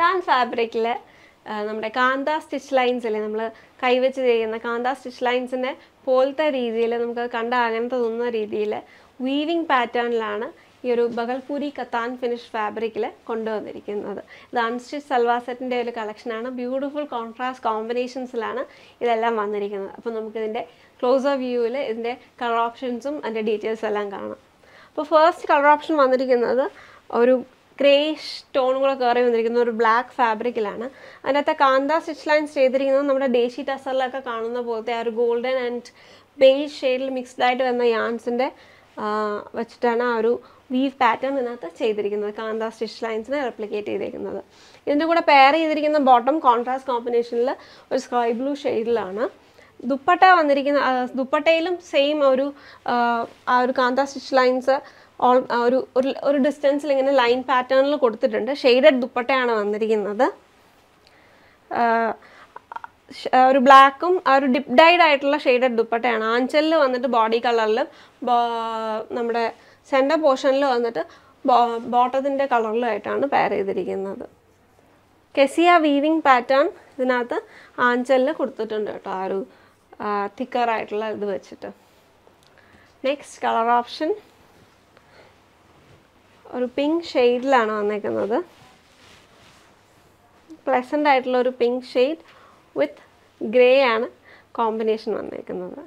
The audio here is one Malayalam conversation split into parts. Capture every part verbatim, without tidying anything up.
Kathan fabric le നമ്മുടെ കാന്ത സ്റ്റിച്ച് ലൈൻസ് അല്ലേ നമ്മൾ കൈവച്ച് ചെയ്യുന്ന കാന്ത സ്റ്റിച്ച് ലൈൻസിനെ പോലത്തെ രീതിയിൽ നമുക്ക് കണ്ട അങ്ങനത്തെ തോന്നുന്ന രീതിയിൽ വീവിങ് പാറ്റേണിലാണ് ഈ ഒരു ബഗൽപൂരി കത്താൻ ഫിനിഷ് ഫാബ്രിക്കിൽ കൊണ്ടുവന്നിരിക്കുന്നത്. ഇത് അൺസ്റ്റിച്ച് സൽവാർ സെറ്റിൻ്റെ ഒരു കളക്ഷനാണ്. ബ്യൂട്ടിഫുൾ കോൺട്രാസ്റ്റ് കോമ്പിനേഷൻസിലാണ് ഇതെല്ലാം വന്നിരിക്കുന്നത്. അപ്പോൾ നമുക്കിതിൻ്റെ ക്ലോസർ വ്യൂവിൽ ഇതിൻ്റെ കളർ ഓപ്ഷൻസും അതിൻ്റെ ഡീറ്റെയിൽസ് എല്ലാം കാണാം. അപ്പോൾ ഫസ്റ്റ് കളർ ഓപ്ഷൻ വന്നിരിക്കുന്നത് ഒരു ഗ്രേഷ് ടോണും കൂടെ കയറി വന്നിരിക്കുന്ന ഒരു ബ്ലാക്ക് ഫാബ്രിക്കിലാണ്. അതിനകത്ത് കാന്ത സ്റ്റിച്ച് ലൈൻസ് ചെയ്തിരിക്കുന്നത് നമ്മുടെ ഡേഷി ടസറിലൊക്കെ കാണുന്ന പോലത്തെ ആ ഒരു ഗോൾഡൻ ആൻഡ് ബേജ് ഷെയ്ഡിൽ മിക്സ്ഡ് ആയിട്ട് വരുന്ന യാൻസിൻ്റെ വെച്ചിട്ടാണ് ആ ഒരു വീവ് പാറ്റേൺ ഇതിനകത്ത് ചെയ്തിരിക്കുന്നത്. കാന്ത സ്റ്റിച്ച് ലൈൻസിനെ റെപ്ലിക്കേറ്റ് ചെയ്തിരിക്കുന്നത്. ഇതിൻ്റെ കൂടെ പെയർ ചെയ്തിരിക്കുന്ന ബോട്ടം കോൺട്രാസ്റ്റ് കോമ്പിനേഷനിൽ ഒരു സ്കൈ ബ്ലൂ ഷെയ്ഡിലാണ്. ദുപ്പട്ട വന്നിരിക്കുന്ന ദുപ്പട്ടയിലും സെയിം ഒരു ആ ഒരു കാന്ത സ്റ്റിച്ച് ലൈൻസ് ഓൾ ഒരു ഒരു ഡിസ്റ്റൻസിൽ ഇങ്ങനെ ലൈൻ പാറ്റേണിൽ കൊടുത്തിട്ടുണ്ട്. ഷെയ്ഡഡ് ദുപ്പട്ടയാണ് വന്നിരിക്കുന്നത്. ഒരു ബ്ലാക്കും ആ ഒരു ഡിപ്പ് ഡൈഡ് ആയിട്ടുള്ള ഷെയ്ഡഡ് ദുപ്പട്ടയാണ്. ആഞ്ചലിൽ വന്നിട്ട് ബോഡി കളറിൽ നമ്മുടെ സെൻറ്റർ പോർഷനിൽ വന്നിട്ട് ബോട്ടത്തിൻ്റെ കളറിലായിട്ടാണ് പെയർ ചെയ്തിരിക്കുന്നത്. കെസിയ വീവിങ് പാറ്റേൺ ഇതിനകത്ത് ആഞ്ചലിൽ കൊടുത്തിട്ടുണ്ട് കേട്ടോ, ആ ഒരു തിക്കറായിട്ടുള്ള ഇത് വെച്ചിട്ട്. നെക്സ്റ്റ് കളർ ഓപ്ഷൻ ഒരു പിങ്ക് ഷെയ്ഡിലാണ് വന്നേക്കുന്നത്. പ്ലസൻ്റ് ആയിട്ടുള്ള ഒരു പിങ്ക് ഷെയ്ഡ് വിത്ത് ഗ്രേ ആണ് കോമ്പിനേഷൻ വന്നേക്കുന്നത്.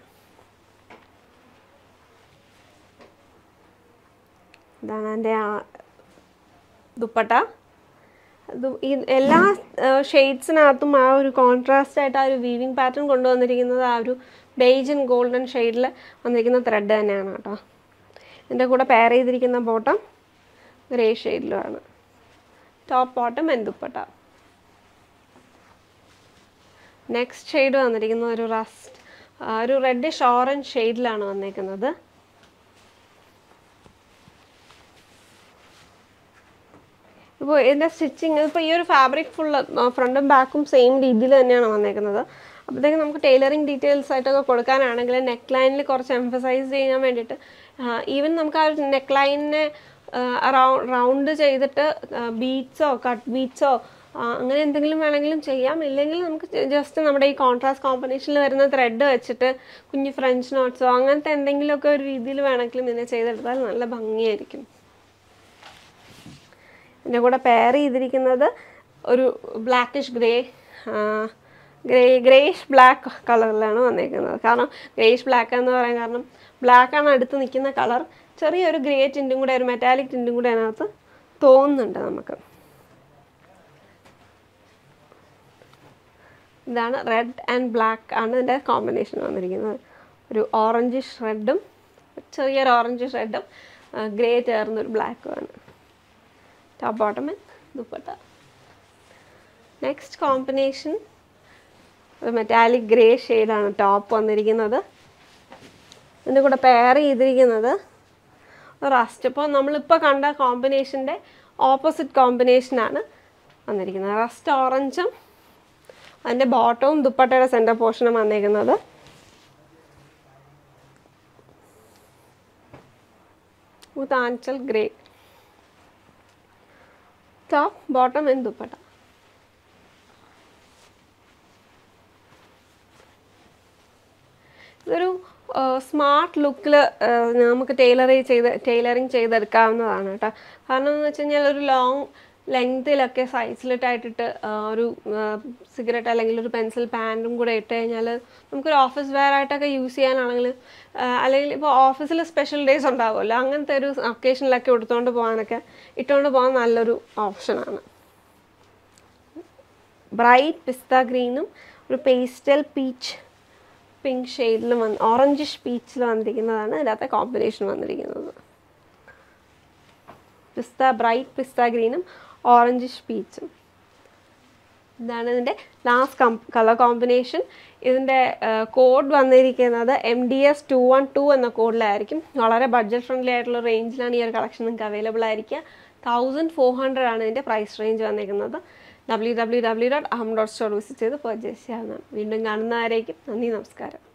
ഇതാണ് എൻ്റെ ആ ദുപ്പട്ട. ഈ എല്ലാ ഷെയ്ഡ്സിനകത്തും ആ ഒരു കോൺട്രാസ്റ്റ് ആയിട്ട് ആ ഒരു വീവിങ് പാറ്റേൺ കൊണ്ടുവന്നിരിക്കുന്നത് ആ ഒരു ബേജ് ആൻഡ് ഗോൾഡൻ ഷെയ്ഡിൽ വന്നിരിക്കുന്ന ത്രെഡ് തന്നെയാണ് കേട്ടോ. ഇതിൻ്റെ കൂടെ പെയർ ചെയ്തിരിക്കുന്ന ബോട്ടം ഗ്രേ ഷെയ്ഡിലുമാണ്. Top bottom and dupatta. Next shade വന്നിരിക്കുന്നത് ഒരു റസ്റ്റ് ഒരു റെഡിഷ് ഓറഞ്ച് ഷെയ്ഡിലാണ് വന്നേക്കുന്നത്. ഇപ്പോൾ ഇതിൻ്റെ സ്റ്റിച്ചിങ് ഇപ്പോൾ ഈ ഒരു ഫാബ്രിക് ഫുള്ള് ഫ്രണ്ടും ബാക്കും സെയിം രീതിയിൽ തന്നെയാണ് വന്നേക്കുന്നത്. അപ്പോഴത്തേക്കും നമുക്ക് ടൈലറിങ് ഡീറ്റെയിൽസ് ആയിട്ടൊക്കെ കൊടുക്കാനാണെങ്കിൽ നെക്ക് ലൈനിൽ കുറച്ച് എംഫസൈസ് ചെയ്യാൻ വേണ്ടിയിട്ട് ഈവൻ നമുക്ക് ആ ഒരു നെക്ക് ലൈനിനെ റൗണ്ട് ചെയ്തിട്ട് ബീഡ്സോ കട്ട് ബീഡ്സോ അങ്ങനെ എന്തെങ്കിലും വേണമെങ്കിലും ചെയ്യാം. ഇല്ലെങ്കിൽ നമുക്ക് ജസ്റ്റ് നമ്മുടെ ഈ കോൺട്രാസ്റ്റ് കോമ്പിനേഷനിൽ വരുന്ന ത്രെഡ് വെച്ചിട്ട് കുഞ്ഞ് ഫ്രഞ്ച് നോട്ട്സോ അങ്ങനത്തെ എന്തെങ്കിലുമൊക്കെ ഒരു രീതിയിൽ വേണമെങ്കിലും ഇതിനെ ചെയ്തെടുത്താൽ നല്ല ഭംഗിയായിരിക്കും. ഇതിൻ്റെ കൂടെ പെയർ ചെയ്തിരിക്കുന്നത് ഒരു blackish grey grey greyish black കളറിലാണ് വന്നിരിക്കുന്നത്. കാരണം ഗ്രേഷ് ബ്ലാക്ക് എന്ന് പറയാൻ കാരണം ബ്ലാക്കാണ് അടുത്ത് നിൽക്കുന്ന കളർ. ചെറിയൊരു ഗ്രേ ടിൻറ്റും കൂടെ ഒരു മെറ്റാലിക് ടിൻറ്റും കൂടെ അതിനകത്ത് തോന്നുന്നുണ്ട് നമുക്ക്. ഇതാണ് റെഡ് ആൻഡ് ബ്ലാക്ക് ആണ് ഇതിൻ്റെ കോമ്പിനേഷൻ വന്നിരിക്കുന്നത്. ഒരു ഓറഞ്ചിഷ് റെഡും ചെറിയൊരു ഓറഞ്ചിഷ് റെഡും ഗ്രേ ചേർന്നൊരു ബ്ലാക്കുമാണ്. Top bottom and dupatta. Next combination ഒരു മെറ്റാലിക് ഗ്രേ ഷെയ്ഡാണ് ടോപ്പ് വന്നിരിക്കുന്നത്. ഇതിൻ്റെ കൂടെ പെയർ ചെയ്തിരിക്കുന്നത് റസ്റ്റ്. ഇപ്പോൾ നമ്മളിപ്പോൾ കണ്ട കോമ്പിനേഷൻ്റെ ഓപ്പോസിറ്റ് കോമ്പിനേഷനാണ് വന്നിരിക്കുന്നത്. റസ്റ്റ് ഓറഞ്ചും അതിൻ്റെ ബോട്ടവും ദുപ്പട്ടയുടെ സെൻറ്റർ പോർഷനും വന്നിരിക്കുന്നത് with aanchal grey. Top bottom and dupatta. ഇതൊരു സ്മാർട്ട് ലുക്കിൽ നമുക്ക് ടൈലർ ചെയ്ത് ടൈലറിങ് ചെയ്തെടുക്കാവുന്നതാണ് കേട്ടോ. കാരണം എന്ന് വെച്ച് കഴിഞ്ഞാൽ ഒരു ലോങ് ലെങ്തിലൊക്കെ സൈസിലിട്ടായിട്ടിട്ട് ഒരു സിഗരറ്റ് അല്ലെങ്കിൽ ഒരു പെൻസിൽ പാൻറ്റും കൂടെ ഇട്ട് കഴിഞ്ഞാൽ നമുക്കൊരു ഓഫീസ് വെയർ ആയിട്ടൊക്കെ യൂസ് ചെയ്യാനാണെങ്കിൽ അല്ലെങ്കിൽ ഇപ്പോൾ ഓഫീസിൽ സ്പെഷ്യൽ ഡേയ്സ് ഉണ്ടാവുമല്ലോ, അങ്ങനത്തെ ഒരു ഒക്കേഷനിലൊക്കെ എടുത്തുകൊണ്ട് പോകാനൊക്കെ ഇട്ടുകൊണ്ട് പോകാൻ നല്ലൊരു ഓപ്ഷനാണ്. ബ്രൈറ്റ് പിസ്ത ഗ്രീനും ഒരു പേസ്റ്റൽ പീച്ച് പിങ്ക് ഷെയ്ഡിൽ വന്ന് ഓറഞ്ചിഷ് പീച്ചിൽ വന്നിരിക്കുന്നതാണ് ഇതിനകത്തെ കോമ്പിനേഷൻ വന്നിരിക്കുന്നത്. പിസ്ത ബ്രൈറ്റ് പിസ്ത ഗ്രീനും ഓറഞ്ചിഷ് പീച്ചും. ഇതാണ് ഇതിൻ്റെ ലാസ്റ്റ് കം കളർ കോമ്പിനേഷൻ. ഇതിൻ്റെ കോഡ് വന്നിരിക്കുന്നത് M D S two one two എന്ന കോഡിലായിരിക്കും. വളരെ ബഡ്ജറ്റ് ഫ്രണ്ട്ലി ആയിട്ടുള്ള റേഞ്ചിലാണ് ഈ ഒരു കളക്ഷൻ നിങ്ങൾക്ക് അവൈലബിൾ ആയിരിക്കുക. തൗസൻഡ് ഫോർ ഹൺഡ്രഡ് ആണ് ഇതിൻ്റെ പ്രൈസ് റേഞ്ച് വന്നിരിക്കുന്നത്. W W W dot Aham dot store visit ചെയ്ത് പർച്ചേസ് ചെയ്യാവുന്നതാണ്. വീണ്ടും കാണുന്നവരേക്കും നന്ദി, നമസ്കാരം.